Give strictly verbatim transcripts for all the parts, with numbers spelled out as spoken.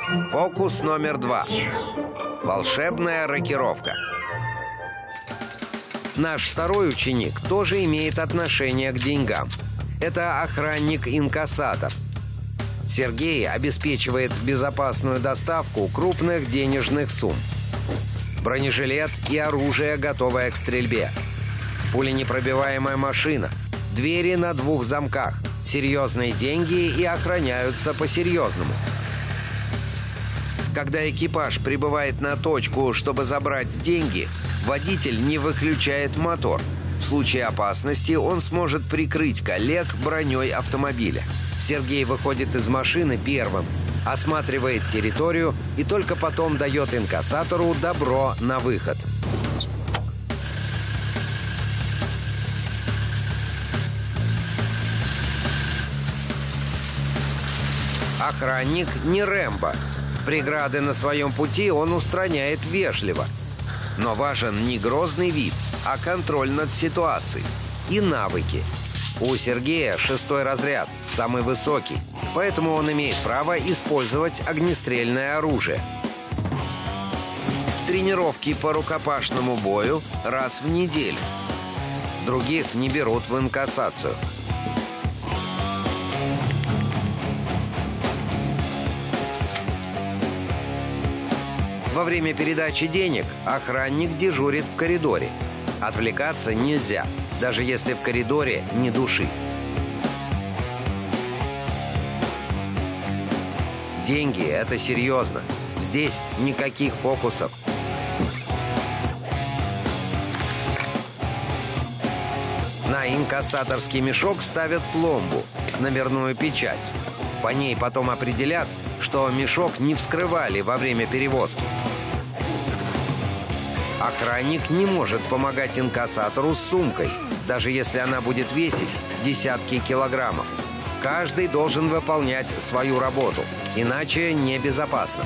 Фокус номер два. Волшебная рокировка. Наш второй ученик тоже имеет отношение к деньгам. Это охранник-инкассатор. Сергей обеспечивает безопасную доставку крупных денежных сумм. Бронежилет и оружие, готовое к стрельбе. Пуленепробиваемая машина. Двери на двух замках. Серьезные деньги и охраняются по-серьезному. Когда экипаж прибывает на точку, чтобы забрать деньги, водитель не выключает мотор. В случае опасности он сможет прикрыть коллег броней автомобиля. Сергей выходит из машины первым, осматривает территорию и только потом дает инкассатору добро на выход. Охранник не Рэмбо. Преграды на своем пути он устраняет вежливо. Но важен не грозный вид, а контроль над ситуацией и навыки. У Сергея шестой разряд, самый высокий, поэтому он имеет право использовать огнестрельное оружие. Тренировки по рукопашному бою раз в неделю. Других не берут в инкассацию. Во время передачи денег охранник дежурит в коридоре. Отвлекаться нельзя, даже если в коридоре ни души. Деньги – это серьезно. Здесь никаких фокусов. На инкассаторский мешок ставят пломбу, номерную печать. По ней потом определят, что мешок не вскрывали во время перевозки. Охранник не может помогать инкассатору с сумкой, даже если она будет весить десятки килограммов. Каждый должен выполнять свою работу, иначе небезопасно.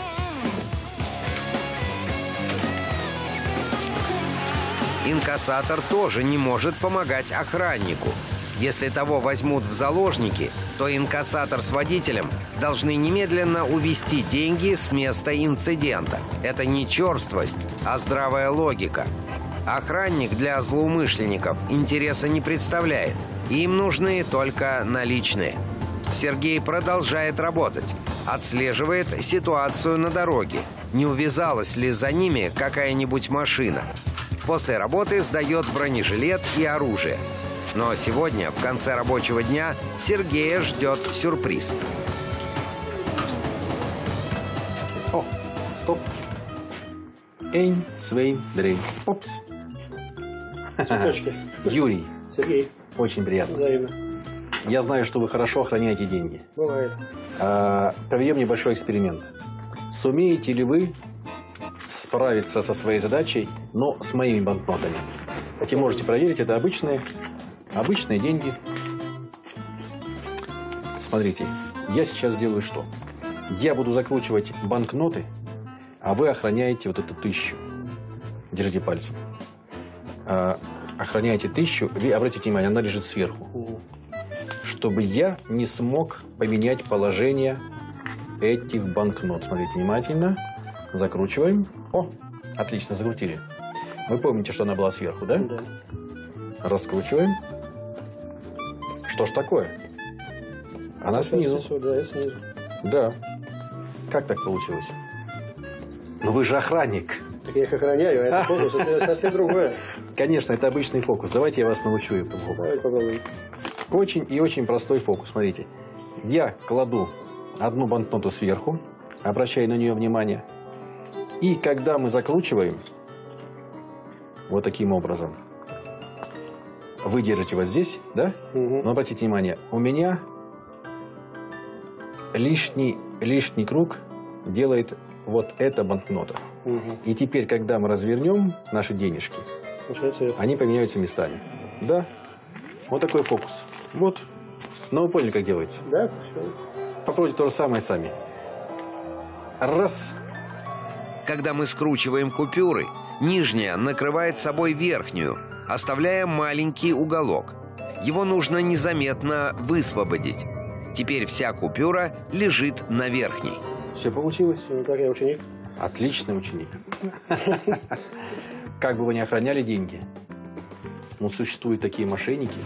Инкассатор тоже не может помогать охраннику. Если того возьмут в заложники, то инкассатор с водителем должны немедленно увезти деньги с места инцидента. Это не черствость, а здравая логика. Охранник для злоумышленников интереса не представляет. Им нужны только наличные. Сергей продолжает работать. Отслеживает ситуацию на дороге. Не увязалась ли за ними какая-нибудь машина. После работы сдает бронежилет и оружие. Но сегодня, в конце рабочего дня, Сергея ждет сюрприз. О, стоп. Эйн, Свейн, Дрей. Опс. Цветочки. Юрий. Сергей. Очень приятно. Взаимно. Я знаю, что вы хорошо охраняете деньги. Бывает. А, проведем небольшой эксперимент. Сумеете ли вы справиться со своей задачей, но с моими банкнотами? Эти можете проверить, это обычные, обычные деньги. Смотрите, я сейчас сделаю что? Я буду закручивать банкноты, а вы охраняете вот эту тысячу. Держите пальцем. А, охраняете тысячу, вы обратите внимание, она лежит сверху. Чтобы я не смог поменять положение этих банкнот. Смотрите внимательно. Закручиваем. О, отлично, закрутили. Вы помните, что она была сверху, да? Да. Раскручиваем. Что ж такое? Она снизу. Да, снизу. Да. Как так получилось? Ну вы же охранник. Так я их охраняю, а это фокус, это совсем другое. Конечно, это обычный фокус. Давайте я вас научу этому фокусу. Давай попробуем. Очень и очень простой фокус. Смотрите. Я кладу одну банкноту сверху, обращаю на нее внимание. И когда мы закручиваем, вот таким образом, вы держите вот здесь, да? Угу. Но обратите внимание, у меня лишний, лишний круг делает вот эта банкнота. Угу. И теперь, когда мы развернем наши денежки, Получается, они поменяются местами. Да? Вот такой фокус. Вот. Но вы поняли, как делается? да, все. Попробуйте то же самое сами. Раз. Когда мы скручиваем купюры, нижняя накрывает собой верхнюю, оставляя маленький уголок. Его нужно незаметно высвободить. Теперь вся купюра лежит на верхней. Все получилось? Ну, как я ученик. Отличный ученик. Как бы вы ни охраняли деньги, но существуют такие мошенники,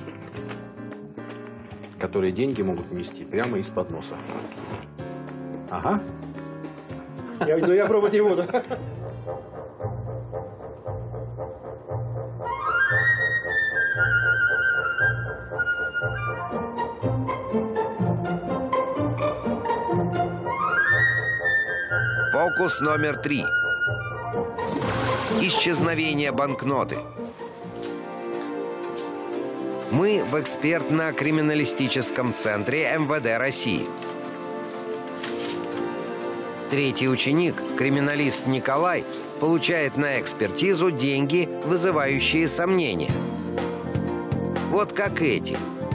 которые деньги могут нести прямо из-под носа. Ага. Я, ну, я пробовать не буду. Фокус номер три. Исчезновение банкноты. Мы в экспертно-криминалистическом центре эм вэ дэ России. Третий ученик, криминалист Николай, получает на экспертизу деньги, вызывающие сомнения. Вот как эти.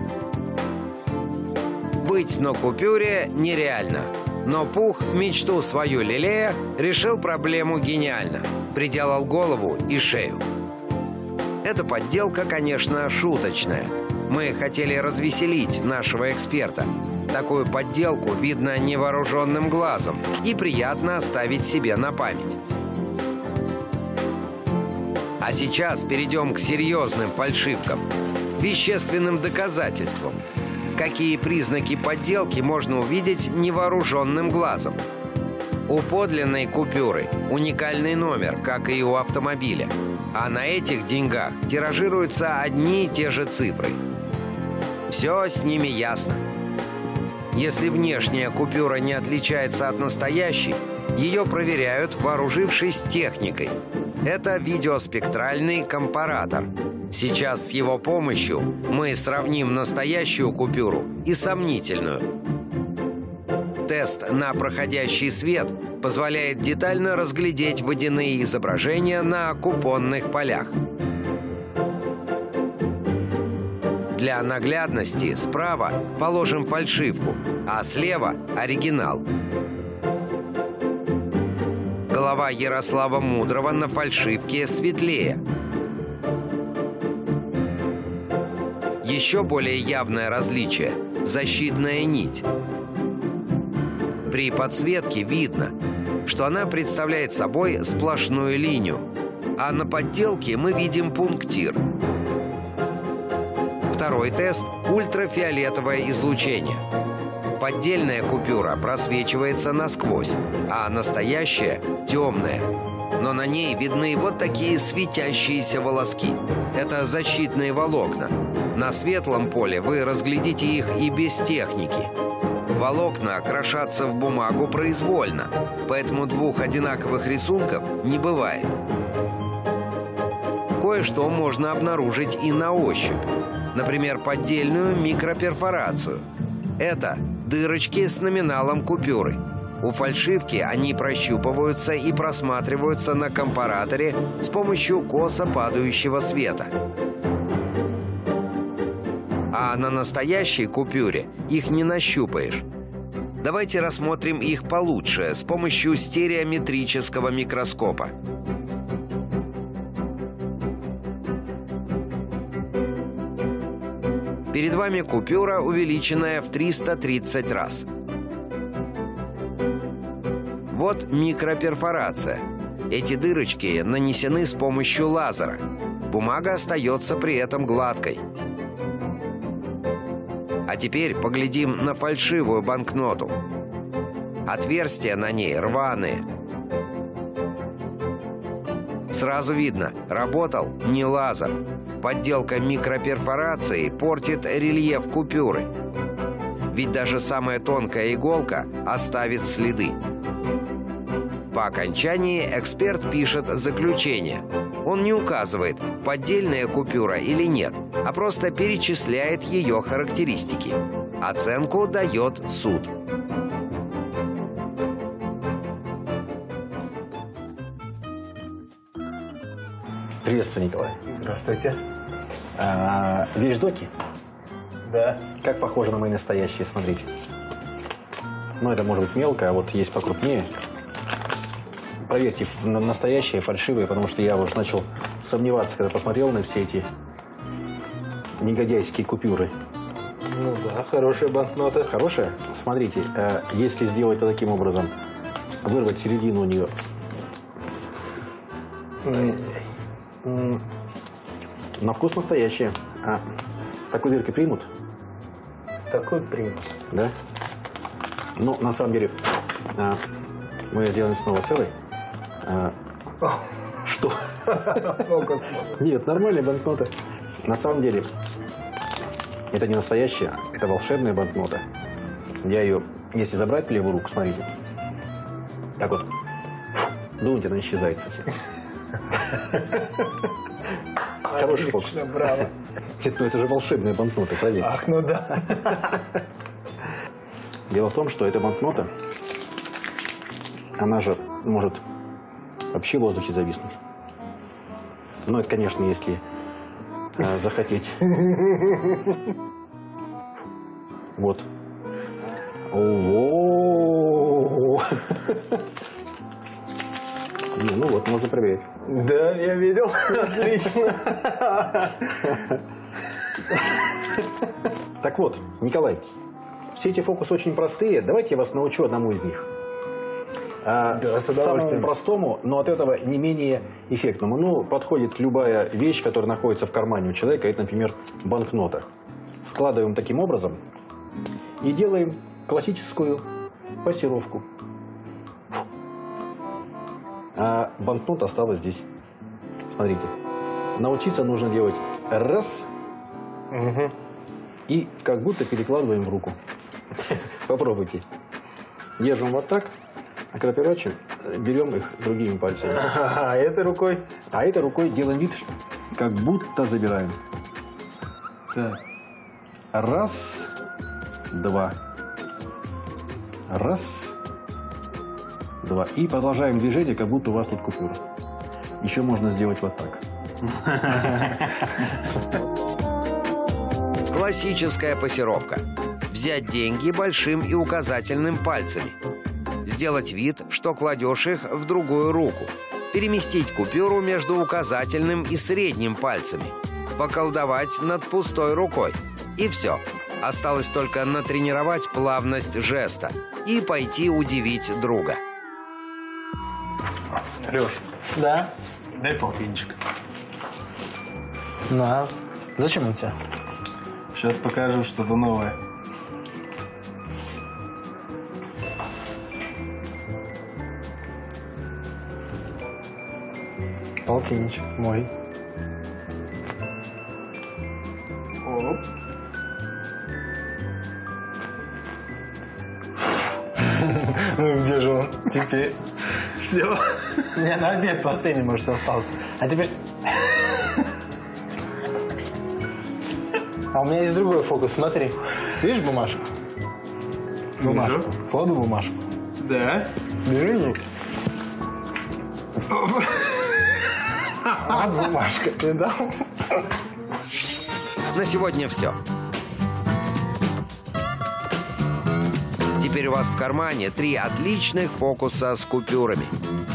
Быть на купюре нереально. Но Пух, мечту свою лелея, решил проблему гениально. Приделал голову и шею. Эта подделка, конечно, шуточная. Мы хотели развеселить нашего эксперта. Такую подделку видно невооруженным глазом и приятно оставить себе на память. А сейчас перейдем к серьезным фальшивкам, вещественным доказательствам. Какие признаки подделки можно увидеть невооруженным глазом? У подлинной купюры уникальный номер, как и у автомобиля. А на этих деньгах тиражируются одни и те же цифры. Все с ними ясно. Если внешняя купюра не отличается от настоящей, ее проверяют, вооружившись техникой. Это видеоспектральный компаратор. Сейчас с его помощью мы сравним настоящую купюру и сомнительную. Тест на проходящий свет позволяет детально разглядеть водяные изображения на купонных полях. Для наглядности справа положим фальшивку, а слева – оригинал. Голова Ярослава Мудрого на фальшивке светлее. Еще более явное различие – защитная нить. При подсветке видно, что она представляет собой сплошную линию, а на подделке мы видим пунктир. Второй тест – ультрафиолетовое излучение. Поддельная купюра просвечивается насквозь, а настоящая – темная. Но на ней видны вот такие светящиеся волоски. Это защитные волокна. На светлом поле вы разглядите их и без техники. Волокна крошатся в бумагу произвольно, поэтому двух одинаковых рисунков не бывает. Кое-что можно обнаружить и на ощупь. Например, поддельную микроперфорацию. Это дырочки с номиналом купюры. У фальшивки они прощупываются и просматриваются на компараторе с помощью косо падающего света. А на настоящей купюре их не нащупаешь. Давайте рассмотрим их получше с помощью стереометрического микроскопа. Перед вами купюра, увеличенная в триста тридцать раз. Вот микроперфорация. Эти дырочки нанесены с помощью лазера. Бумага остается при этом гладкой. А теперь поглядим на фальшивую банкноту. Отверстия на ней рваные. Сразу видно, работал не лазер. Подделка микроперфорации портит рельеф купюры. Ведь даже самая тонкая иголка оставит следы. По окончании эксперт пишет заключение. Он не указывает, поддельная купюра или нет, а просто перечисляет ее характеристики. Оценку дает суд. Приветствую, Николай. Здравствуйте. А, вещдоки? Да. Как похоже на мои настоящие, смотрите. Ну, это может быть мелко, а вот есть покрупнее. Проверьте, настоящие, фальшивые, потому что я уже начал сомневаться, когда посмотрел на все эти негодяйские купюры. Ну да, хорошая банкнота. Хорошая? Смотрите, если сделать это таким образом, вырвать середину у нее. На вкус настоящая. А с такой дыркой примут? С такой примут. Да? Ну, на самом деле, а, мы ее сделаем снова целой. А, что? Нет, нормальная банкнота. На самом деле, это не настоящая, это волшебная банкнота. Я ее, если забрать в левую руку, смотрите, так вот, дунуть, она исчезает совсем. Хороший фокус. Браво. Нет, ну это же волшебная банкнота, проверь. Ах, ну да. Дело в том, что эта банкнота, она же может вообще в воздухе зависнуть. Ну, это, конечно, если э, захотеть. Вот. О-о-о. Не, ну вот, можно проверить. Да, я видел. Отлично. Так вот, Николай, все эти фокусы очень простые. Давайте я вас научу одному из них. А, да, с самому простому, но от этого не менее эффектному. Ну, подходит любая вещь, которая находится в кармане у человека. Это, например, банкнота. Складываем таким образом и делаем классическую пассировку. А банкнота осталась здесь. Смотрите. Научиться нужно делать раз угу. и как будто перекладываем в руку. Попробуйте. Держим вот так, а когда переворачиваем, берем их другими пальцами. А этой рукой? А этой рукой делаем вид, как будто забираем. Так. Раз, два. Раз, два. И продолжаем движение, как будто у вас тут купюра. Еще можно сделать вот так. Классическая пассировка. Взять деньги большим и указательным пальцами. Сделать вид, что кладешь их в другую руку. Переместить купюру между указательным и средним пальцами. Поколдовать над пустой рукой. И все. Осталось только натренировать плавность жеста и пойти удивить друга. Леш, Да? дай полтинничек. На. Зачем он тебе? Сейчас покажу что-то новое. Полтинничек мой. Оп. Ну и где же он теперь? Все. У меня на обед последний, может, остался. А теперь... А у меня есть другой фокус, смотри. Видишь бумажку? Бумажку. Вижу. Кладу бумажку. Да. Бери ник. Вот бумажка, ты дал? На сегодня все. Теперь у вас в кармане три отличных фокуса с купюрами.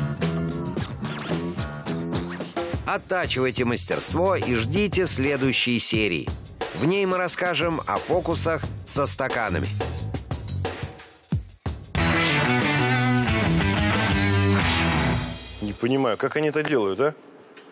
Оттачивайте мастерство и ждите следующей серии. В ней мы расскажем о фокусах со стаканами. Не понимаю, как они это делают, а?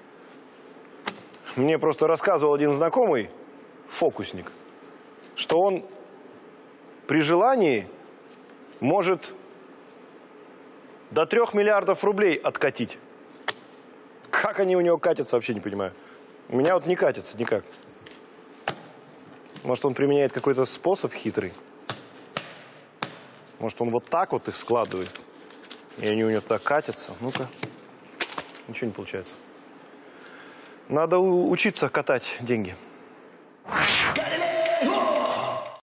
Мне просто рассказывал один знакомый, фокусник, что он при желании может до трех миллиардов рублей откатить. Как они у него катятся, вообще не понимаю. У меня вот не катятся никак. Может, он применяет какой-то способ хитрый? Может, он вот так вот их складывает, и они у него так катятся? Ну-ка. Ничего не получается. Надо учиться катать деньги.